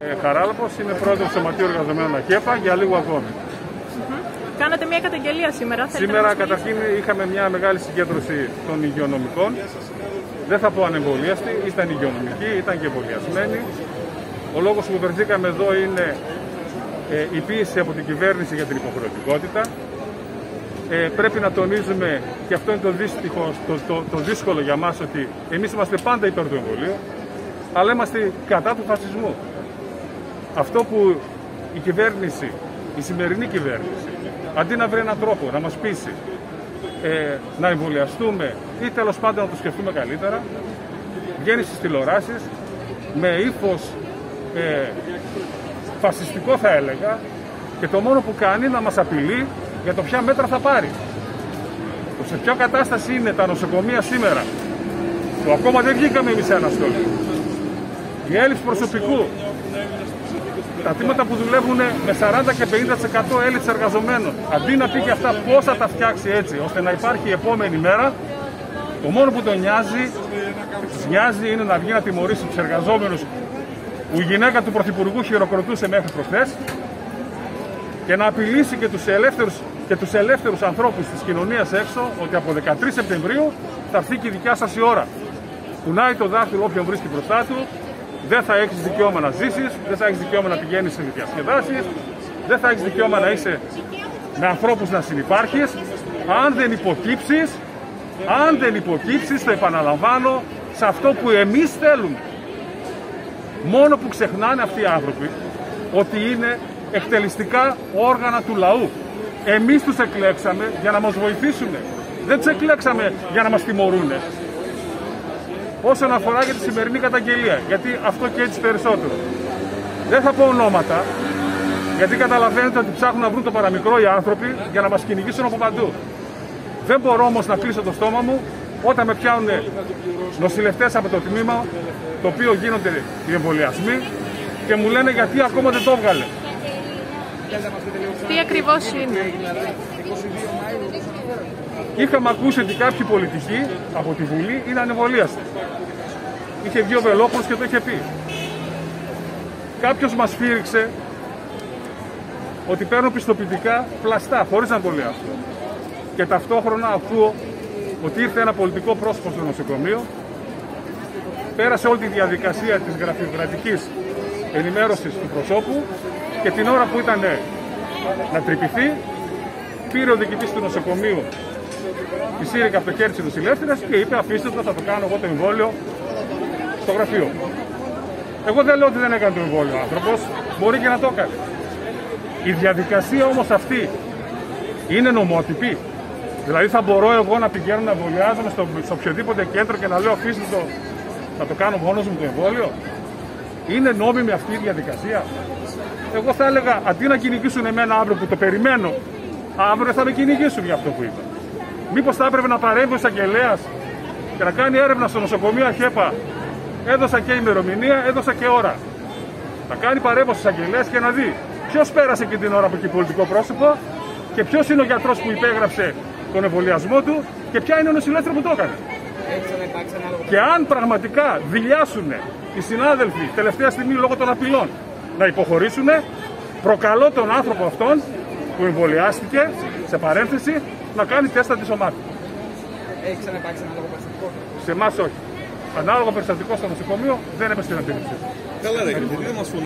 Χαράλαμπος, είμαι πρόεδρος του Σωματείου Εργαζομένων ΑΧΕΠΑ για λίγο ακόμη. Κάνατε μια καταγγελία σήμερα. Σήμερα καταρχήν είχαμε μια μεγάλη συγκέντρωση των υγειονομικών. Δεν θα πω ανεμβολίαστοι, ήταν υγειονομικοί, ήταν και εμβολιασμένοι. Ο λόγος που βρεθήκαμε εδώ είναι η πίεση από την κυβέρνηση για την υποχρεωτικότητα. Πρέπει να τονίζουμε, και αυτό είναι το δύσκολο για μας, ότι εμείς είμαστε πάντα υπέρ του εμβολίου, αλλά είμαστε κατά του φασισμού. Αυτό που η κυβέρνηση, η σημερινή κυβέρνηση, αντί να βρει έναν τρόπο να μας πείσει να εμβολιαστούμε ή τέλος πάντων να το σκεφτούμε καλύτερα, βγαίνει στις τηλεοράσεις με ύφος φασιστικό, θα έλεγα, και το μόνο που κάνει να μας απειλεί για το ποια μέτρα θα πάρει. Σε ποια κατάσταση είναι τα νοσοκομεία σήμερα, που ακόμα δεν βγήκαμε εμείς αναστολή, η έλλειψη προσωπικού, τα τμήματα που δουλεύουν με 40 και 50% έλλειψη εργαζομένων, αντί να πει και αυτά πώς θα τα φτιάξει έτσι ώστε να υπάρχει η επόμενη μέρα, το μόνο που τον νοιάζει είναι να βγει να τιμωρήσει τους εργαζόμενους που η γυναίκα του Πρωθυπουργού χειροκροτούσε μέχρι προχθές και να απειλήσει και τους ελεύθερους ανθρώπους της κοινωνίας έξω ότι από 13 Σεπτεμβρίου θα έρθει και η δικιά σας η ώρα. Κουνάει το δάχτυλο όποιον βρίσκει μπροστά του. Δεν θα έχεις δικαίωμα να ζήσεις, δεν θα έχεις δικαίωμα να πηγαίνεις σε διασκεδάσεις, δεν θα έχεις δικαίωμα να είσαι με ανθρώπους να συνυπάρχεις, αν δεν υποκύψεις, το επαναλαμβάνω, σε αυτό που εμείς θέλουμε. Μόνο που ξεχνάνε αυτοί οι άνθρωποι ότι είναι εκτελεστικά όργανα του λαού. Εμείς τους εκλέξαμε για να μας βοηθήσουν. Δεν τους εκλέξαμε για να μας τιμωρούνε. Όσον αφορά για τη σημερινή καταγγελία, γιατί αυτό και έτσι περισσότερο. Δεν θα πω ονόματα, γιατί καταλαβαίνετε ότι ψάχνουν να βρουν το παραμικρό οι άνθρωποι για να μας κυνηγήσουν από παντού. Δεν μπορώ όμως να κλείσω το στόμα μου όταν με πιάνουν νοσηλευτές από το τμήμα, το οποίο γίνονται οι εμβολιασμοί, και μου λένε γιατί ακόμα δεν το έβγαλε. Τι ακριβώς είναι? Είχαμε ακούσει ότι κάποιοι πολιτικοί από τη Βουλή είναι ανεμβολίαστοι. Είχε βγει ο Βελόπουλος και το είχε πει. Κάποιος μας φύριξε ότι παίρνουν πιστοποιητικά πλαστά, χωρίς να εμβολιαστούν. Και ταυτόχρονα ακούω ότι ήρθε ένα πολιτικό πρόσωπο στο νοσοκομείο, πέρασε όλη τη διαδικασία της γραφειοκρατικής ενημέρωσης του προσώπου και την ώρα που ήταν να τρυπηθεί, πήρε ο διοικητής του νοσοκομείου τη σύριγγα από το χέρι της νοσηλεύτριας και είπε: αφήστε το, θα το κάνω εγώ το εμβόλιο στο γραφείο. Εγώ δεν λέω ότι δεν έκανε το εμβόλιο ο άνθρωπος, μπορεί και να το έκανε. Η διαδικασία όμως αυτή είναι νομότυπη. Δηλαδή θα μπορώ εγώ να πηγαίνω να εμβολιάζομαι στο οποιοδήποτε κέντρο και να λέω: αφήστε το, θα το κάνω μόνος μου το εμβόλιο. Είναι νόμιμη αυτή η διαδικασία? Εγώ θα έλεγα, αντί να κυνηγήσουν εμένα αύριο που το περιμένω, αύριο θα με κυνηγήσουν για αυτό που είπα. Μήπως θα έπρεπε να παρέμβει ο εισαγγελέας και να κάνει έρευνα στο νοσοκομείο ΑΧΕΠΑ? Έδωσα και ημερομηνία, έδωσα και ώρα. Να κάνει παρέμβαση ο εισαγγελέας και να δει ποιος πέρασε και την ώρα από εκεί πολιτικό πρόσωπο και ποιος είναι ο γιατρός που υπέγραψε τον εμβολιασμό του και ποια είναι ο νοσηλεύτρια που το έκανε. Και αν πραγματικά δηλιάσουν οι συνάδελφοι τελευταία στιγμή λόγω των απειλών να υποχωρήσουν, προκαλώ τον άνθρωπο αυτόν που εμβολιάστηκε, σε παρένθεση, να κάνει τεστ αντισωμάτων. Έχει ξαναπάρξει ανάλογο περιστατικό? Σε εμάς όχι. Ανάλογο περιστατικό στο νοσοκομείο δεν έπεσε στην αντίληψη. Καλά,